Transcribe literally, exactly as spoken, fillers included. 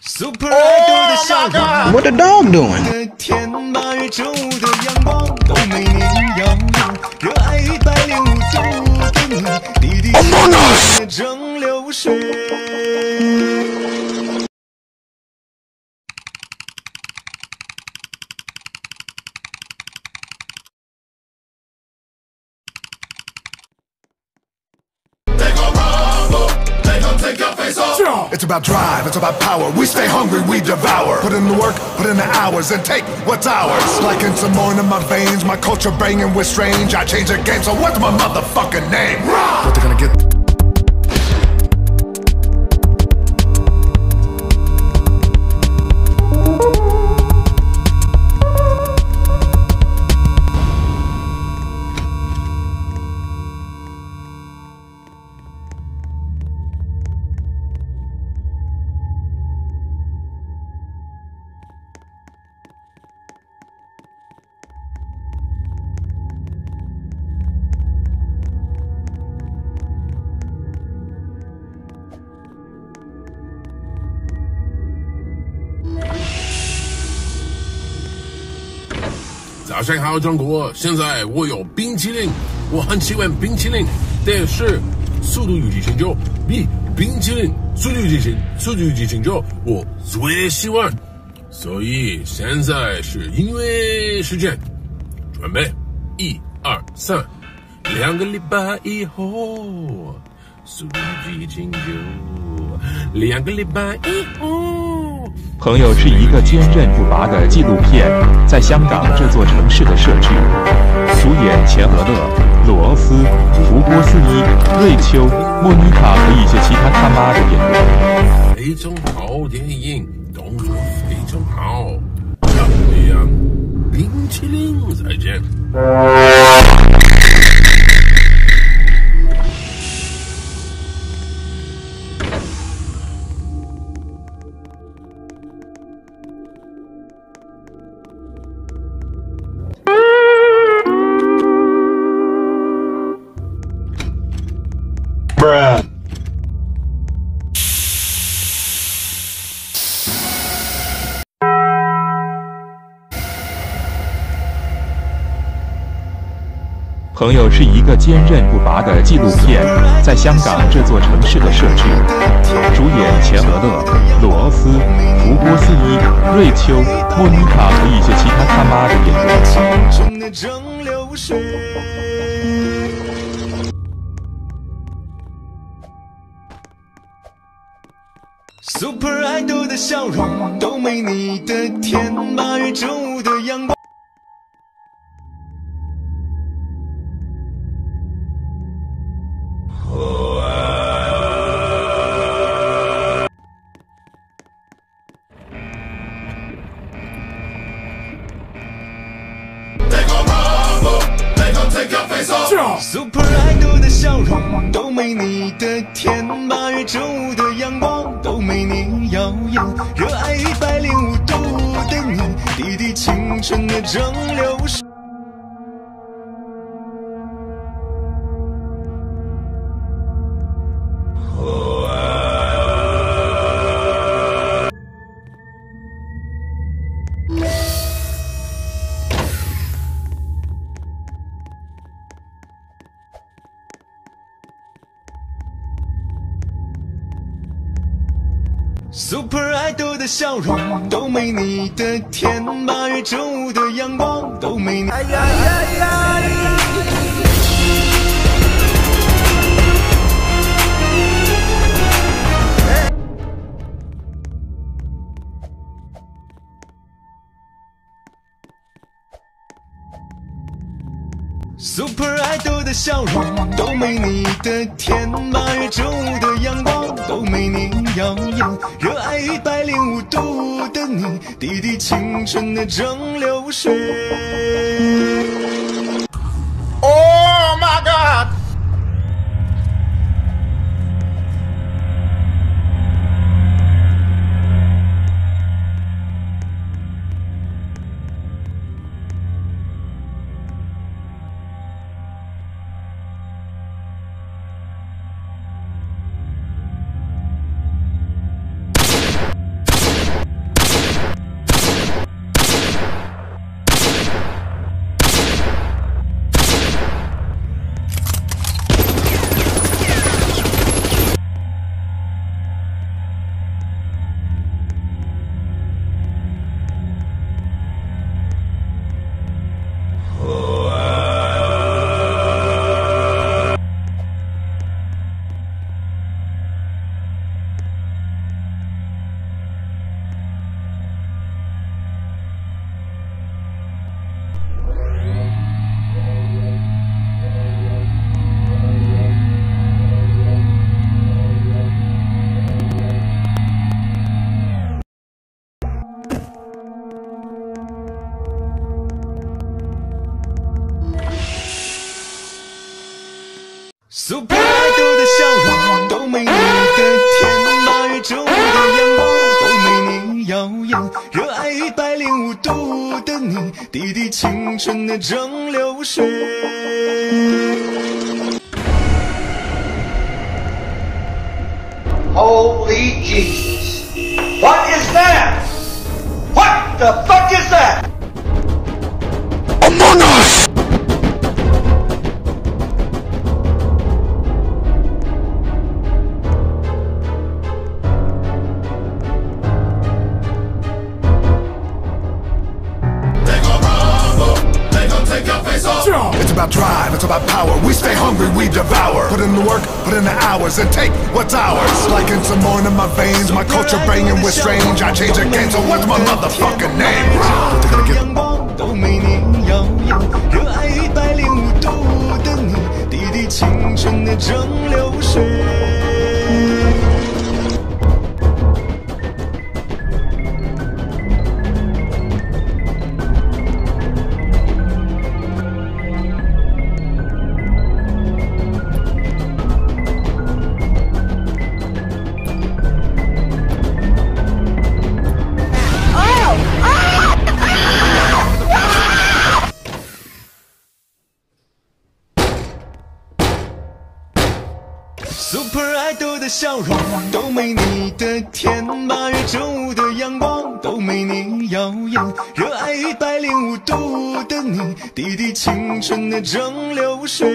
Super Idol 的笑容 What the dog doing? 天八月正午的阳光都没你耀眼，热爱一百零五度的你，滴滴的正流水。 It's about drive, it's about power. We stay hungry, we devour. Put in the work, put in the hours, and take what's ours. Like in some more in my veins, my culture banging with strange. I change the game, so what's my motherfucking name? What they gonna get? 早上好，中国！现在我有冰淇淋，我很喜欢冰淇淋，但是《速度与激情九》比冰淇淋《速度与激情》《速度与激情九》我最喜欢，所以现在是音乐时间，准备，一二三，两个礼拜以后，《速度与激情九》，两个礼拜以后。 朋友是一个坚韧不拔的纪录片，在香港这座城市的设置，主演钱德勒、罗斯、福波斯伊、瑞秋、莫妮卡和一些其他他妈的演员。 非常好电影，动作非常好，这样冰淇淋再见。 朋友是一个坚韧不拔的纪录片，在香港这座城市的设置，主演钱德勒、罗斯、福波斯伊、瑞秋、莫妮卡和一些其他他妈的演员。 Super Idol 的笑容都没你的甜，八月正午的阳光。Super Idol 的笑容都没你的甜，八月正午的阳光都没你耀眼，热爱一百零五度的你，滴滴青春的正流水。Super Idol 的笑容都没你的甜，八月正午的阳光都没你。哎呀呀呀！ Super Idol 的笑容都没你的甜，八月正午的阳光都没你耀眼，热爱一百零五度的你，滴滴青春的正流水。Oh my God！ Super Idol 的笑容都没你的甜，八月正午的阳光都没你耀眼，热爱一百零五度的你，滴滴青春的蒸馏水。 Holy Jesus! What is that? What the fuck is that? Among Us! It's about drive, it's about power. We stay hungry, we devour. Put in the work, put in the hours, and take what's ours. Like in some more in my veins, my culture banging with strange. I change the game, so what's my motherfucking name? What they gonna get? 阳光都没你耀眼，热爱一百零五度的你，滴滴青春的蒸馏水。Super Idol 的笑容都没你的甜，八月正午的阳光都没你耀眼，热爱一百零五度的你，滴滴青春的蒸馏水。